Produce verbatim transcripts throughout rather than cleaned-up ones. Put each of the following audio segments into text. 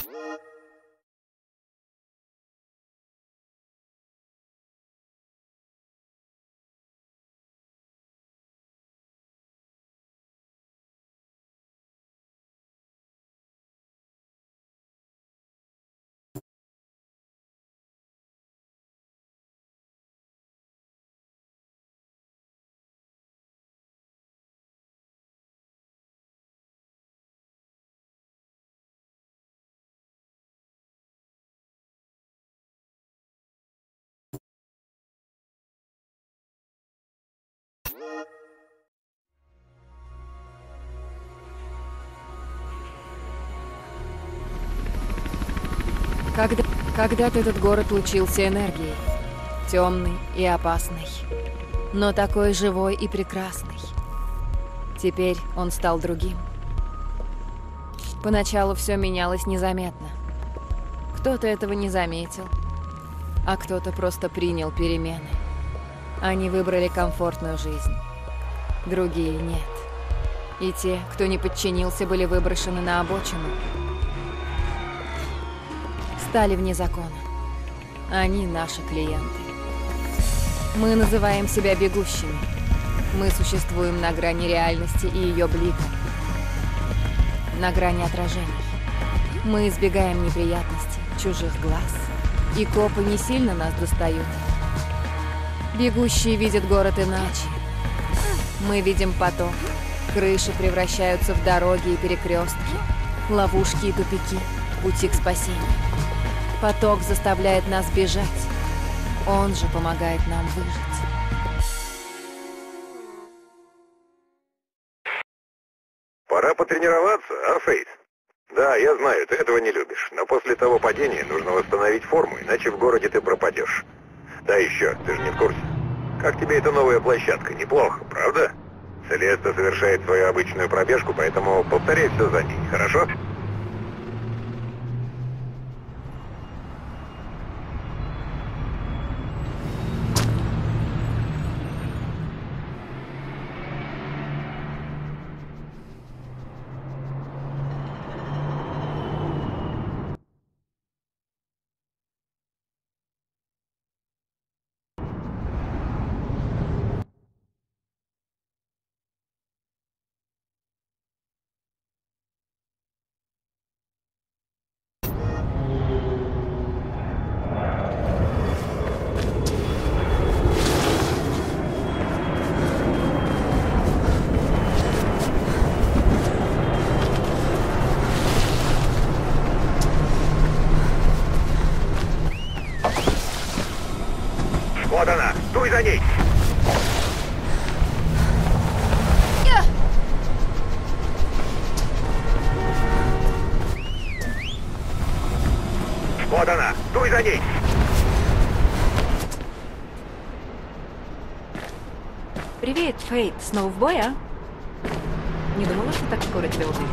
Когда, когда-то этот город лучился энергией. Темный и опасный. Но такой живой и прекрасный. Теперь он стал другим. Поначалу все менялось незаметно. Кто-то этого не заметил, а кто-то просто принял перемены. Они выбрали комфортную жизнь. Другие нет. И те, кто не подчинился, были выброшены на обочину. Стали вне закона. Они наши клиенты. Мы называем себя бегущими. Мы существуем на грани реальности и ее блика. На грани отражений. Мы избегаем неприятностей, чужих глаз. И копы не сильно нас достают. Бегущие видят город иначе. Мы видим поток. Крыши превращаются в дороги и перекрестки. Ловушки и тупики. Пути к спасению. Поток заставляет нас бежать. Он же помогает нам выжить. Пора потренироваться, а, Фейт? Да, я знаю, ты этого не любишь, но после того падения нужно восстановить форму, иначе в городе ты пропадешь. Да еще, ты же не в курсе. Как тебе эта новая площадка? Неплохо, правда? Целеста совершает свою обычную пробежку, поэтому повторяй все за ней, хорошо? Вот она! Дуй за ней! Вот она! Дуй за ней! Привет, Фейт. Снова в бой, а? Не думала, что так скоро тебя увижу.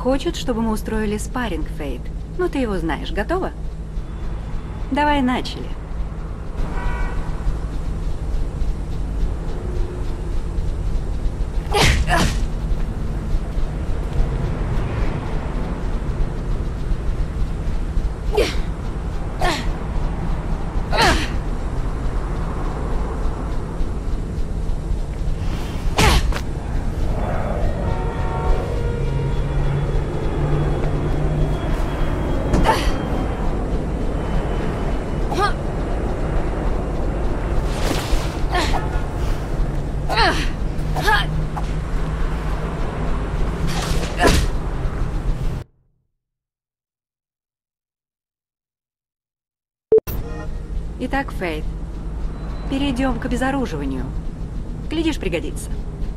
хочет, чтобы мы устроили спарринг, Фейт. Ну, ты его знаешь. Готова? Давай начали. Итак, Фейт, перейдем к обезоруживанию. Глядишь, пригодится.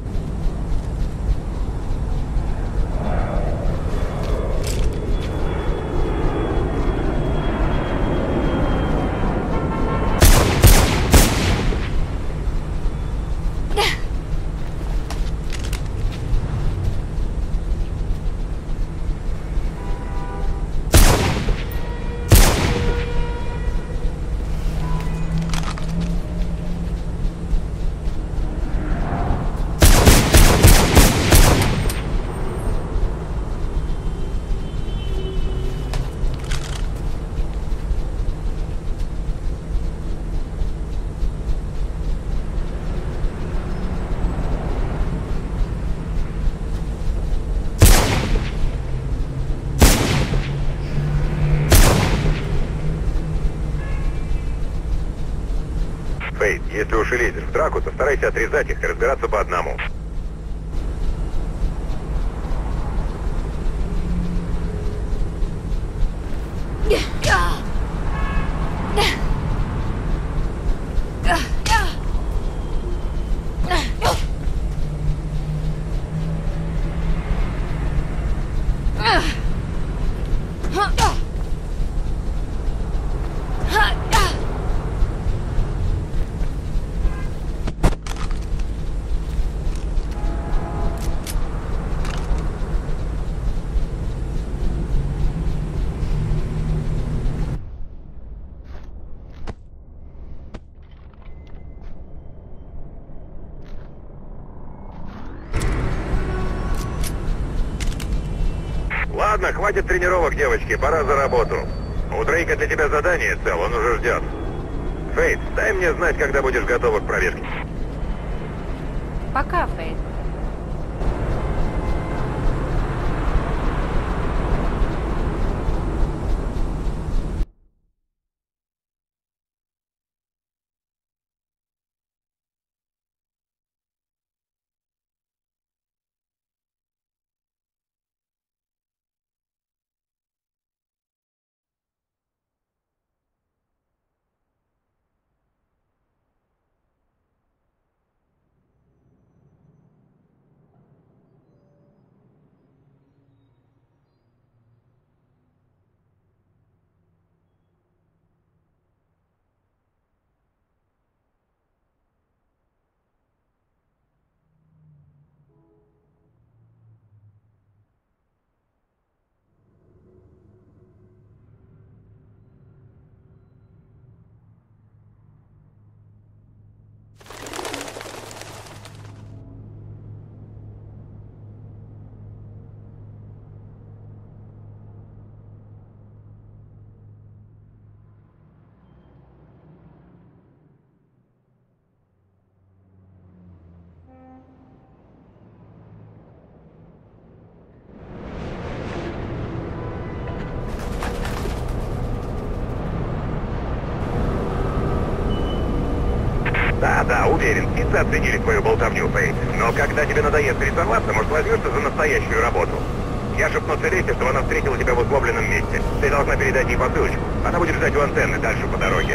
Фейт, если уж и лезешь в драку, то старайся отрезать их и разбираться по одному. Ладно, хватит тренировок, девочки, пора за работу. У Дрейка для тебя задание цел, он уже ждет. Фейт, дай мне знать, когда будешь готова к проверке. Пока, Фейт. Да-да, уверен, птицы оценили твою болтовню, Фейт. Но когда тебе надоест рисоваться, может, возьмешься за настоящую работу. Я шепну Целесте, чтобы она встретила тебя в условленном месте. Ты должна передать ей посылочку. Она будет ждать у антенны дальше по дороге.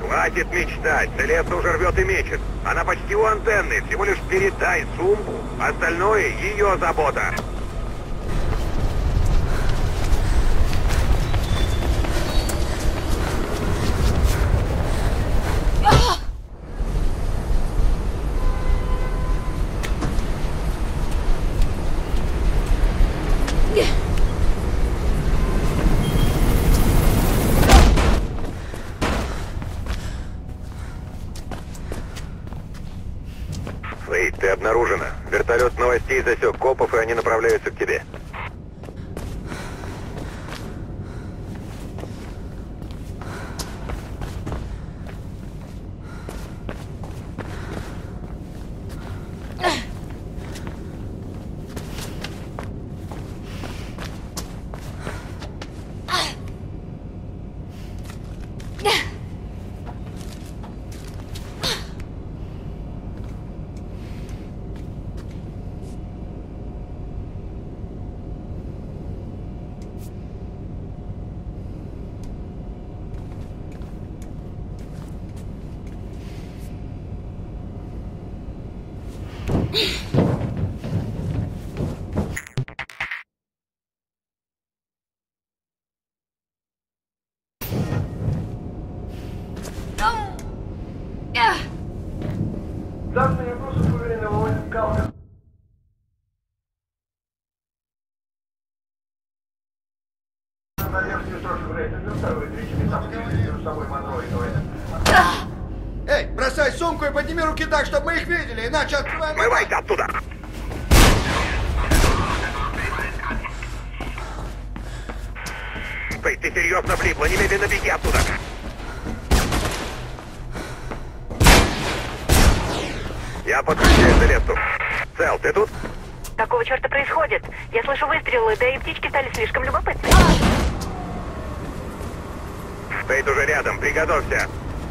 Хватит мечтать, Целеста уже рвет и мечет. Она почти у антенны, всего лишь передай сумку. Остальное ее забота. Фейт, ты обнаружена. Вертолет новостей засек копов, и они направляются к тебе. Данные грузов уверенно выводят Калка. На верхнюю точку рейтинга, второй двигатель, там между собой Монро и Дуэйн. Эй, бросай сумку и подними руки так, чтобы мы их видели, иначе открываем... Смывайся оттуда! Фейт, ты серьезно влипла? Немедленно беги оттуда! Я подключаю Целесту. Цел, ты тут? Какого черта происходит? Я слышу выстрелы, да и птички стали слишком любопытны. Фейт уже рядом, приготовься.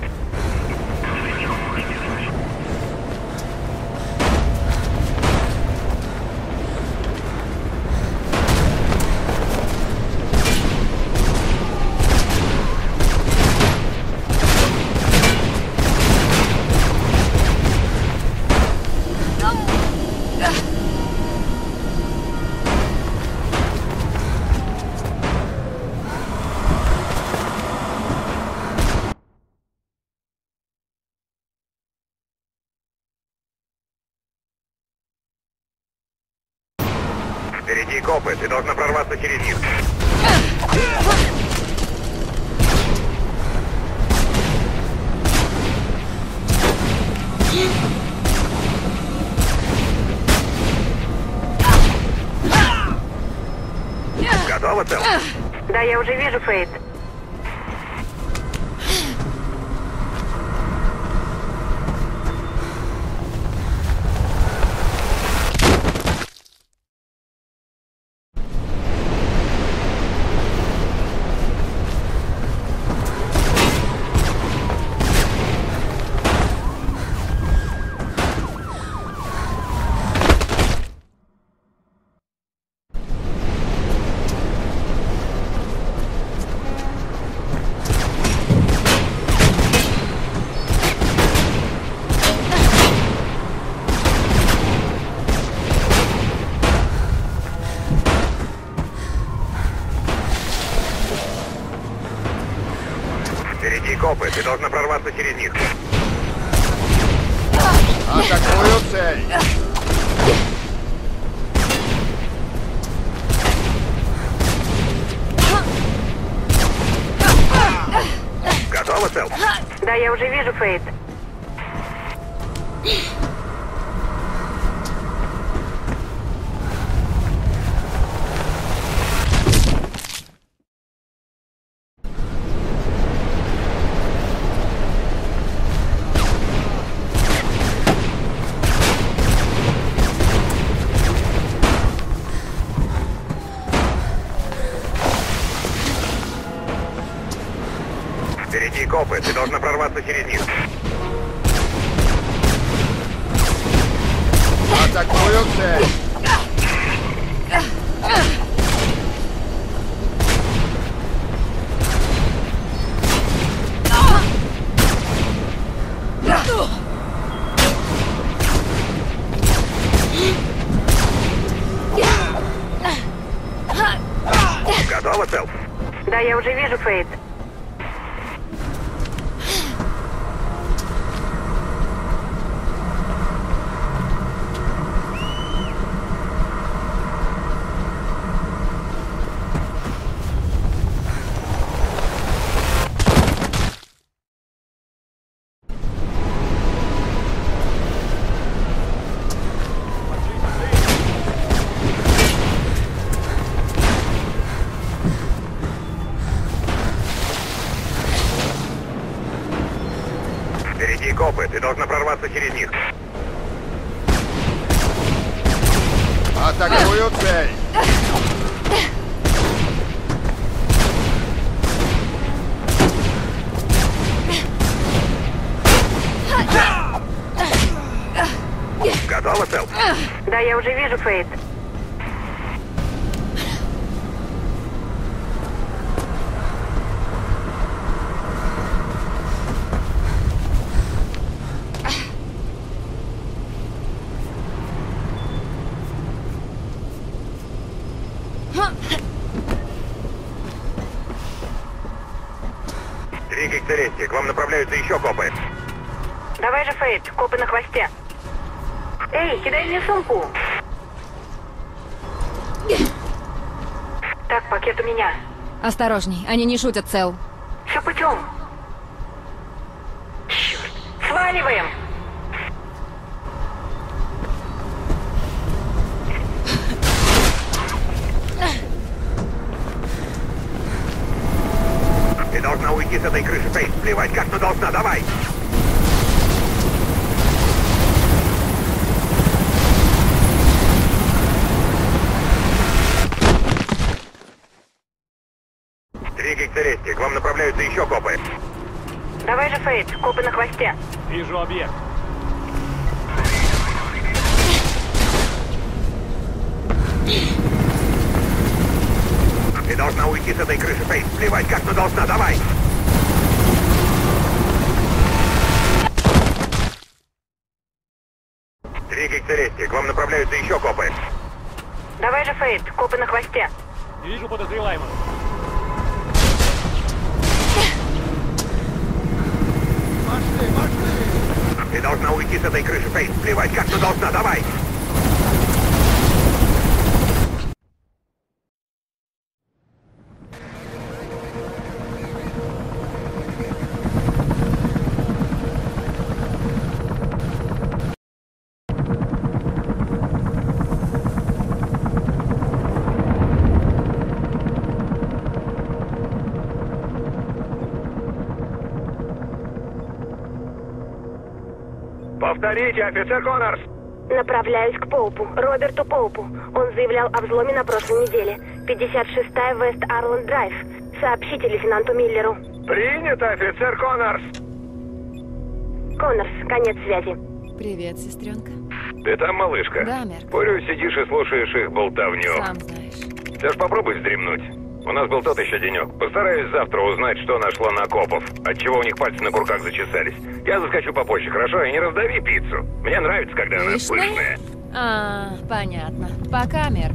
Впереди копы, ты должна прорваться через них. Готова, Цел? Да, я уже вижу, Фейт. Впереди копы, ты должна прорваться через них. Атакую цель! Готова, Цел? Да, я уже вижу, Фейт. Впереди копы, ты должна прорваться через них. Атакую цель! я уже вижу, Фейт. Впереди копы, ты должна прорваться через них. Атакую цель! Готова, Сэл? Да, я уже вижу, Фейт. Двигай к Целесте, к вам направляются еще копы. Давай же, Фейт, копы на хвосте. Эй, кидай мне сумку. Так, пакет у меня. Осторожней, они не шутят, Сэл. Все путем. Черт. Сваливаем. Ты должна уйти с этой крыши, Фейт. Плевать как, но должна, давай! Двигай к Целесте, к вам направляются еще копы. Давай же, Фейт, копы на хвосте. Вижу объект. Ты должна уйти с этой крыши, Фейт. Плевать как, но должна, давай! Двигай к Целесте, к вам направляются еще копы. Давай же, Фейт, копы на хвосте. Вижу подозреваемого. Пошли, пошли! Ты должна уйти с этой крыши, Фейт. Плевать как, но должна, давай! Повторите, офицер Коннорс! Направляюсь к Поупу, Роберту Поупу. Он заявлял о взломе на прошлой неделе. пятьдесят шестая Вест Арланд Драйв. Сообщите лейтенанту Миллеру. Принято, офицер Коннорс! Коннорс, конец связи. Привет, сестренка. Ты там, малышка? Да, Мерк. Спорю, сидишь и слушаешь их болтовню. Сам знаешь. Ты ж попробуй вздремнуть. У нас был тот еще денек. Постараюсь завтра узнать, что нашло на копов. Отчего у них пальцы на курках зачесались. Я заскочу попозже, хорошо? И не раздави пиццу. Мне нравится, когда она Пышная? пышная. А, понятно. Пока, Мерк.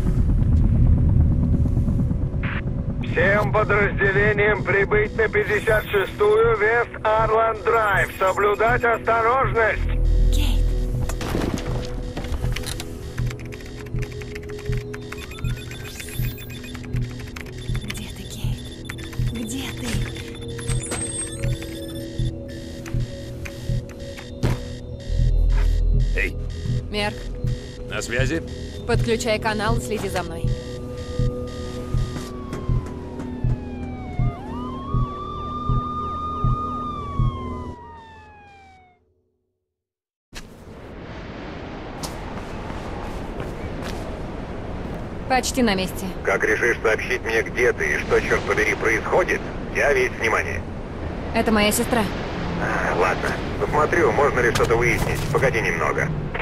Всем подразделениям прибыть на пятьдесят шестую Вест Арланд Драйв. Соблюдать осторожность. Кейт. Где ты, Кейт? Где ты? Эй, Мерк, на связи? подключай канал и следи за мной. Почти на месте. Как решишь сообщить мне, где ты и что, черт побери, происходит, я весь внимание. Это моя сестра. А, ладно, посмотрю, можно ли что-то выяснить. Погоди немного.